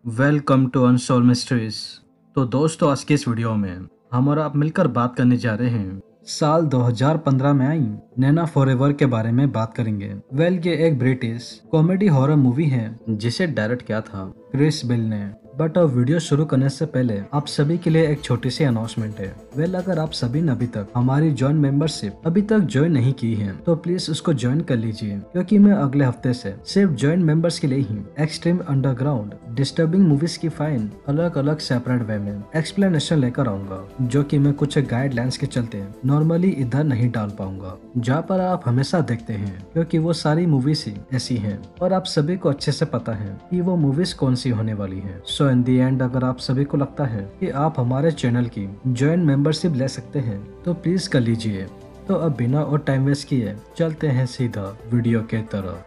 Welcome to unsolved mysteries. तो दोस्तों, आज के इस वीडियो में हम और आप मिलकर बात करने जा रहे हैं साल 2015 में आई नैना फॉरएवर के बारे में बात करेंगे। ये एक ब्रिटिश कॉमेडी हॉरर मूवी है जिसे डायरेक्ट किया था क्रिस बेल ने। बट अब वीडियो शुरू करने से पहले आप सभी के लिए एक छोटी सी अनाउंसमेंट है। अगर आप सभी ने अभी तक हमारी जॉइन मेंबरशिप अभी तक ज्वाइन नहीं की है तो प्लीज उसको ज्वाइन कर लीजिए, क्योंकि मैं अगले हफ्ते से सिर्फ ज्वाइन मेंबर्स के लिए ही एक्सट्रीम अंडरग्राउंड डिस्टर्बिंग मूवीज की फाइन अलग अलग सेपरेट वे में एक्सप्लेनेशन लेकर आऊंगा, जो कि मैं कुछ गाइडलाइंस के चलते नॉर्मली इधर नहीं डाल पाऊंगा, जहाँ पर आप हमेशा देखते हैं, क्योंकि वो सारी मूवीज ही ऐसी हैं और आप सभी को अच्छे से पता है कि वो मूवीज कौन सी होने वाली है। सो इन दी एंड अगर आप सभी को लगता है कि आप हमारे चैनल की ज्वाइन मेंबरशिप ले सकते हैं तो प्लीज कर लीजिए। तो अब बिना और टाइम वेस्ट किए चलते हैं सीधा वीडियो के तरफ।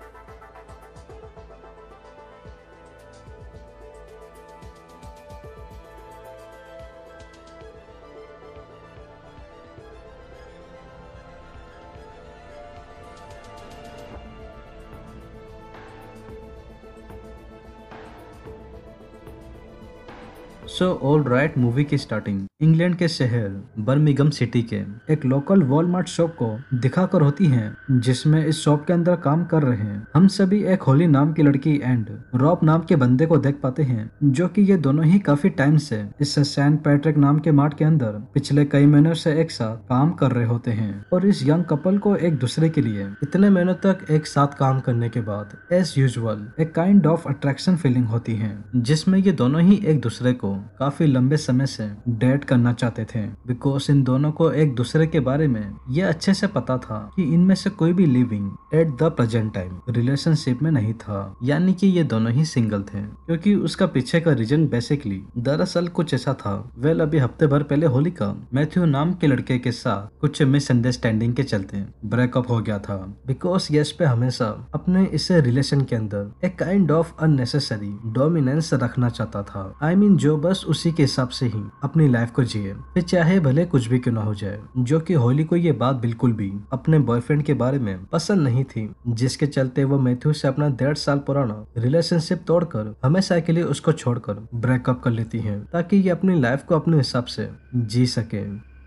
सो ऑल राइट, मूवी की स्टार्टिंग इंग्लैंड के शहर बर्मिंघम सिटी के एक लोकल वॉलमार्ट शॉप को दिखाकर होती है, जिसमें इस शॉप के अंदर काम कर रहे हैं हम सभी एक होली नाम की लड़की एंड रॉब नाम के बंदे को देख पाते हैं, जो कि ये दोनों ही काफी टाइम से इस सेंट पैट्रिक नाम के मार्ट के अंदर पिछले कई महीनों से एक साथ काम कर रहे होते हैं। और इस यंग कपल को एक दूसरे के लिए इतने महीनों तक एक साथ काम करने के बाद एज यूजुअल एक काइंड ऑफ अट्रैक्शन फीलिंग होती है, जिसमें ये दोनों ही एक दूसरे को काफी लंबे समय से डेट करना चाहते थे, बिकॉज इन दोनों को एक दूसरे के बारे में ये अच्छे से पता था कि इनमें से कोई भी living at the present time relationship में नहीं था, यानी कि ये दोनों ही सिंगल थे। क्योंकि उसका पीछे का रीजन बेसिकली दरअसल कुछ ऐसा था। अभी हफ्ते भर पहले होली का मैथ्यू नाम के लड़के के साथ कुछ मिसअंडरस्टैंडिंग के चलते ब्रेकअप हो गया था, बिकॉज यश पे हमेशा अपने इस रिलेशन के अंदर एक काइंड ऑफ अननेसेसरी डोमिनेंस रखना चाहता था। आई मीन जो बस उसी के हिसाब से ही अपनी लाइफ को जिए, फिर चाहे भले कुछ भी क्यों ना हो जाए। जो कि होली को ये बात बिल्कुल भी अपने बॉयफ्रेंड के बारे में पसंद नहीं थी, जिसके चलते वो मैथ्यू से अपना 1.5 साल पुराना रिलेशनशिप तोड़कर हमेशा के लिए उसको छोड़कर ब्रेकअप कर लेती है, ताकि ये अपनी लाइफ को अपने हिसाब से जी सके।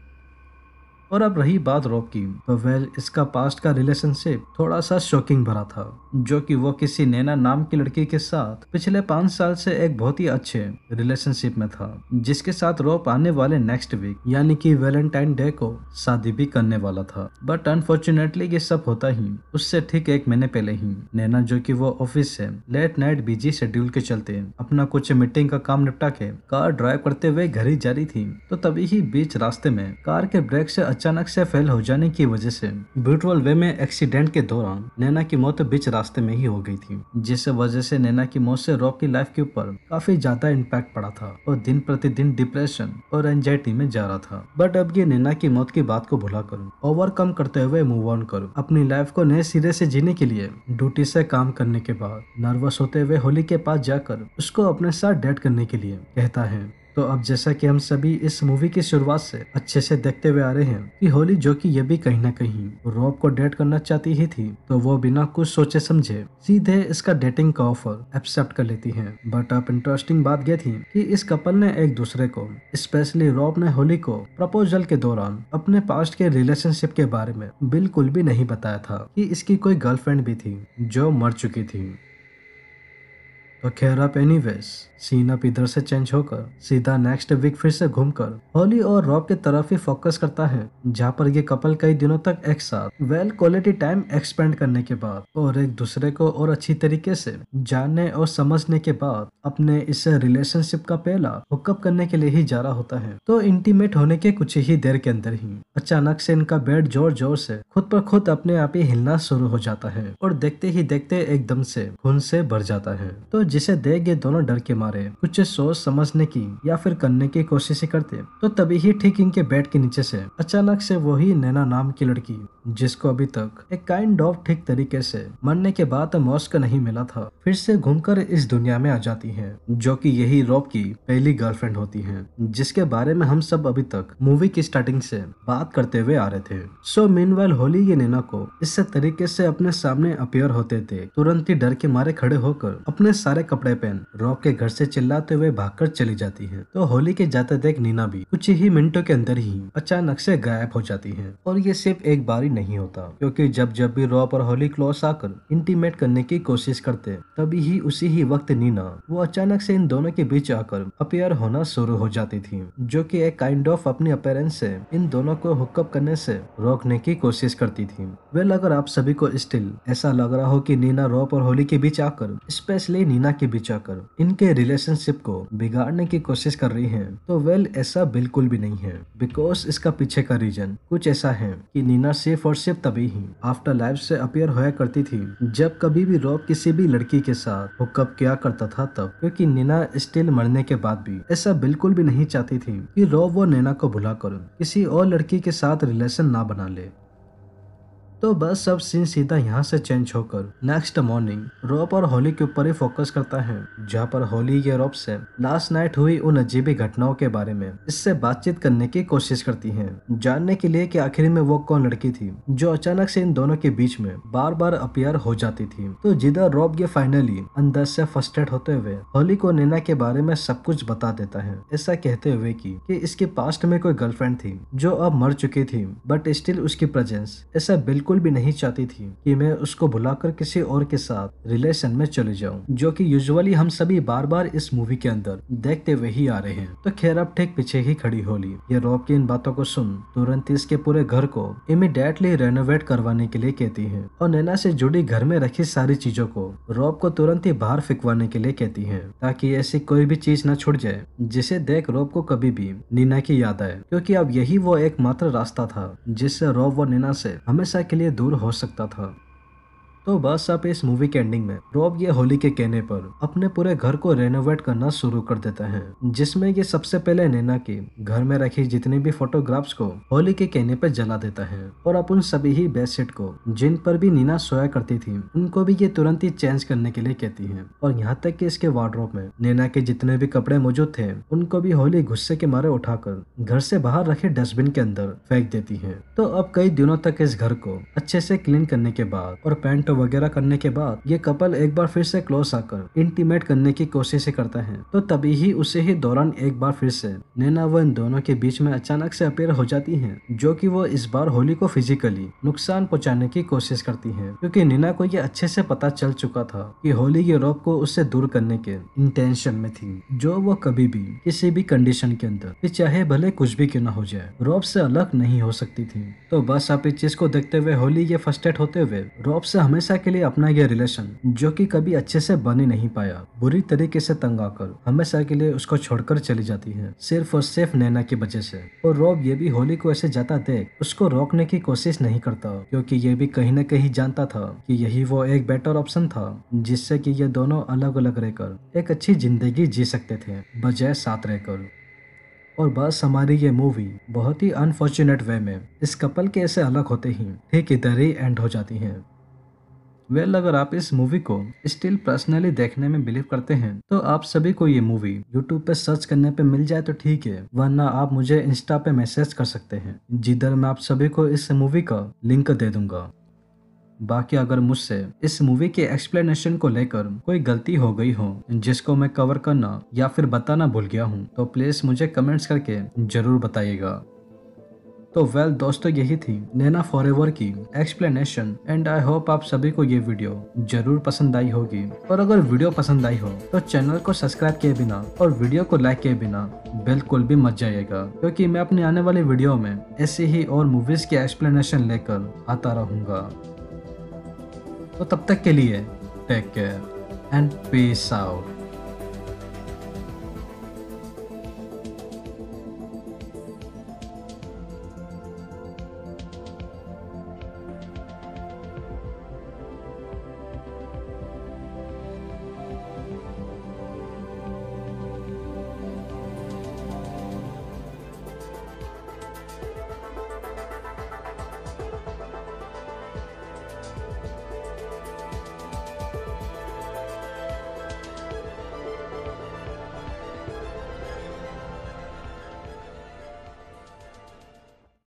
और अब रही बात रॉब की, तो इसका पास्ट का रिलेशनशिप थोड़ा सा शॉकिंग भरा था, जो कि वो किसी नैना नाम की लड़की के साथ पिछले 5 साल से एक बहुत ही अच्छे रिलेशनशिप में था, जिसके साथ रॉब आने वाले नेक्स्ट वीक यानी कि वैलेंटाइन डे को शादी भी करने वाला था। बट अनफॉर्चुनेटली ये सब होता ही उससे ठीक 1 महीने पहले ही नैना, जो कि वो ऑफिस से लेट नाइट बिजी शेड्यूल के चलते अपना कुछ मीटिंग का काम निपटा के कार ड्राइव करते हुए घर ही जा रही थी, तो तभी ही बीच रास्ते में कार के ब्रेक से अचानक से फेल हो जाने की वजह से ब्रूटल वे में एक्सीडेंट के दौरान नैना की मौत बीच रास्ते में ही हो गई थी, जिस वजह से नैना की मौत से रॉब की लाइफ के ऊपर काफी ज्यादा इम्पैक्ट पड़ा था और दिन प्रतिदिन डिप्रेशन और एंजाइटी में जा रहा था। बट अब ये नैना की मौत की बात को भुलाकर ओवरकम करते हुए मूव ऑन कर अपनी लाइफ को नए सिरे से जीने के लिए ड्यूटी से काम करने के बाद नर्वस होते हुए होली के पास जाकर उसको अपने साथ डेट करने के लिए कहता है। तो अब जैसा कि हम सभी इस मूवी की शुरुआत से अच्छे से देखते हुए आ रहे हैं कि होली, जो कि ये भी कहीं ना कहीं रॉब को डेट करना चाहती ही थी, तो वो बिना कुछ सोचे समझे सीधे इसका डेटिंग का ऑफर एक्सेप्ट कर लेती है। बट अब इंटरेस्टिंग बात यह थी कि इस कपल ने एक दूसरे को, स्पेशली रॉब ने होली को प्रपोजल के दौरान अपने पास्ट के रिलेशनशिप के बारे में बिल्कुल भी नहीं बताया था कि इसकी कोई गर्लफ्रेंड भी थी जो मर चुकी थी। तो खैर अब एनीवेज सीन अप इधर से चेंज होकर सीधा नेक्स्ट वीक फिर से घूमकर होली और रॉब की तरफ ही फोकस करता है, जहाँ पर ये कपल कई दिनों तक एक साथ क्वालिटी टाइम एक्सपेंड करने के बाद और एक दूसरे को और अच्छी तरीके से जानने और समझने के बाद अपने इस रिलेशनशिप का पहला हुकअप करने के लिए ही जा रहा होता है। तो इंटीमेट होने के कुछ ही देर के अंदर ही अचानक से इनका बेड जोर जोर से खुद पर खुद अपने आप ही हिलना शुरू हो जाता है और देखते ही देखते एकदम से खून से भर जाता है। तो जिसे देख ये दोनों डर के मारे कुछ सोच समझने की या फिर करने की कोशिश करते, तो तभी ही ठीक इनके बेड के नीचे से अचानक से वही नैना नाम की लड़की जिसको अभी तक एक काइंड ऑफ ठीक तरीके से मरने के बाद मौत नहीं मिला था, फिर से घूमकर इस दुनिया में आ जाती है, जो कि यही रॉब की पहली गर्लफ्रेंड होती है, जिसके बारे में हम सब अभी तक मूवी की स्टार्टिंग से बात करते हुए आ रहे थे। सो मीनवाइल होली ये नैना को इस तरीके से अपने सामने अपीयर होते थे, तुरंत ही डर के मारे खड़े होकर अपने सारे कपड़े पहन रॉब के घर से चिल्लाते हुए भागकर चली जाती है। तो होली के जाते देख नीना भी कुछ ही मिनटों के अंदर ही अचानक से गायब हो जाती है। और ये सिर्फ एक बार ही नहीं होता, क्योंकि जब जब भी रॉब और होली क्लोज आकर इंटीमेट करने की कोशिश करते, तभी ही उसी ही वक्त नीना वो अचानक से इन दोनों के बीच आकर अपीयर होना शुरू हो जाती थी, जो कि एक काइंड ऑफ अपनी अपीयरेंस से इन दोनों को हुकअप करने से रोकने की कोशिश करती थी। वेल, अगर आप सभी को स्टिल ऐसा लग रहा हो कि नीना रॉब और होली के बीच आकर, स्पेशली नीना के बीच आकर इनके रिलेशनशिप को बिगाड़ने की कोशिश कर रही है, तो वेल ऐसा बिल्कुल भी नहीं है। बिकॉज इसका पीछे का रीजन कुछ ऐसा है कि नीना सिर्फ और सिर्फ तभी ही आफ्टर लाइफ से अपीयर होया करती थी जब कभी भी रॉब किसी भी लड़की के साथ हुकअप किया करता था तब, क्योंकि नीना स्टिल मरने के बाद भी ऐसा बिल्कुल भी नहीं चाहती थी कि रॉब वो नैना को भुलाकर किसी और लड़की के साथ रिलेशन ना बना ले। तो बस सब सीन सीधा यहाँ से चेंज होकर नेक्स्ट मॉर्निंग रॉब और होली के ऊपर ही फोकस करता है, जहाँ पर होली ये रॉब से लास्ट नाइट हुई उन अजीबी घटनाओं के बारे में इससे बातचीत करने की कोशिश करती है, जानने के लिए कि आखिर में वो कौन लड़की थी जो अचानक से इन दोनों के बीच में बार बार अपीयर हो जाती थी। तो जिधर रॉब ये फाइनली अंदर से फ्रस्ट्रेट होते हुए होली को नैना के बारे में सब कुछ बता देता है, ऐसा कहते हुए कि इसके पास्ट में कोई गर्लफ्रेंड थी जो अब मर चुकी थी, बट स्टिल उसकी प्रेजेंस ऐसा बिल्कुल भी नहीं चाहती थी कि मैं उसको बुलाकर किसी और के साथ रिलेशन में चले जाऊं, जो कि यूजुअली हम सभी बार बार इस मूवी के अंदर देखते हुए ही आ रहे हैं। तो खैर अब ठीक पीछे ही खड़ी होली ये रॉब की इन बातों को सुन तुरंत इसके पूरे घर को इमीडिएटली रेनोवेट करवाने के लिए कहती है और नैना से जुड़ी घर में रखी सारी चीजों को रॉब को तुरंत ही बाहर फेंकवाने के लिए कहती है, ताकि ऐसी कोई भी चीज न छूट जाए जिसे देख रॉब को कभी भी नीना की याद आए, क्योंकि अब यही वो एकमात्र रास्ता था जिससे रॉब व नैना से हमेशा के लिए दूर हो सकता था। तो बस अब इस मूवी के एंडिंग में रॉब ये होली के कहने पर अपने पूरे घर को रेनोवेट करना शुरू कर देता है, जिसमें ये सबसे पहले नैना के घर में रखी जितनी भी फोटोग्राफ्स को होली के कहने पर जला देता है और अपन सभी ही बेडशीट को जिन पर भी नीना सोया करती थी उनको भी ये तुरंत ही चेंज करने के लिए कहती है। और यहाँ तक कि इसके वार्डरोब में नैना के जितने भी कपड़े मौजूद थे उनको भी होली गुस्से के मारे उठाकर घर से बाहर रखे डस्टबिन के अंदर फेंक देती है। तो अब कई दिनों तक इस घर को अच्छे से क्लीन करने के बाद और पेंट वगैरह करने के बाद ये कपल एक बार फिर से क्लोज आकर इंटीमेट करने की कोशिश करता है। तो तभी ही उसे ही दौरान एक बार फिर से नैना व इन दोनों के बीच में अचानक से अपीयर हो जाती है, जो कि वो इस बार होली को फिजिकली नुकसान पहुंचाने की कोशिश करती है, क्योंकि नैना को ये अच्छे से पता चल चुका था कि होली ये रॉब को उससे दूर करने के इंटेंशन में थी, जो वो कभी भी किसी भी कंडीशन के अंदर कि चाहे भले कुछ भी क्यों न हो जाए रॉब से अलग नहीं हो सकती थी। तो बस आप इस चीज को देखते हुए होली ये फ्रस्ट्रेट होते हुए रॉब से हमेशा के लिए अपना ये रिलेशन जो कि कभी अच्छे से बन ही नहीं पाया बुरी तरीके से तंग आकर हमेशा के लिए उसको छोड़कर चली जाती है, सिर्फ और सिर्फ नैना की वजह से। और रॉब ये भी होली को ऐसे जाता देख उसको रोकने की कोशिश नहीं करता, क्योंकि ये भी कहीं न कहीं जानता था कि यही वो एक बेटर ऑप्शन था जिससे कि ये दोनों अलग अलग रहकर एक अच्छी जिंदगी जी सकते थे बजाय साथ रहकर। और बस हमारी ये मूवी बहुत ही अनफॉर्चुनेट वे में इस कपल के ऐसे अलग होते ही ठीक इधर ही एंड हो जाती है। वेल, अगर आप इस मूवी को स्टिल पर्सनली देखने में बिलीव करते हैं तो आप सभी को ये मूवी यूट्यूब पे सर्च करने पे मिल जाए तो ठीक है, वरना आप मुझे इंस्टा पे मैसेज कर सकते हैं जिधर मैं आप सभी को इस मूवी का लिंक दे दूंगा। बाकी अगर मुझसे इस मूवी के एक्सप्लेनेशन को लेकर कोई गलती हो गई हो जिसको मैं कवर करना या फिर बताना भूल गया हूँ तो प्लीज मुझे कमेंट्स करके जरूर बताइएगा। तो वेल दोस्तों, यही थी नैना फॉरएवर की एक्सप्लेनेशन एंड आई होप आप सभी को ये वीडियो जरूर पसंद आई होगी। और अगर वीडियो पसंद आई हो तो चैनल को सब्सक्राइब किए बिना और वीडियो को लाइक किए बिना बिल्कुल भी मत जाइएगा, क्योंकि मैं अपने आने वाले वीडियो में ऐसे ही और मूवीज के एक्सप्लेनेशन लेकर आता रहूंगा। तो तब तक के लिए take care and peace out.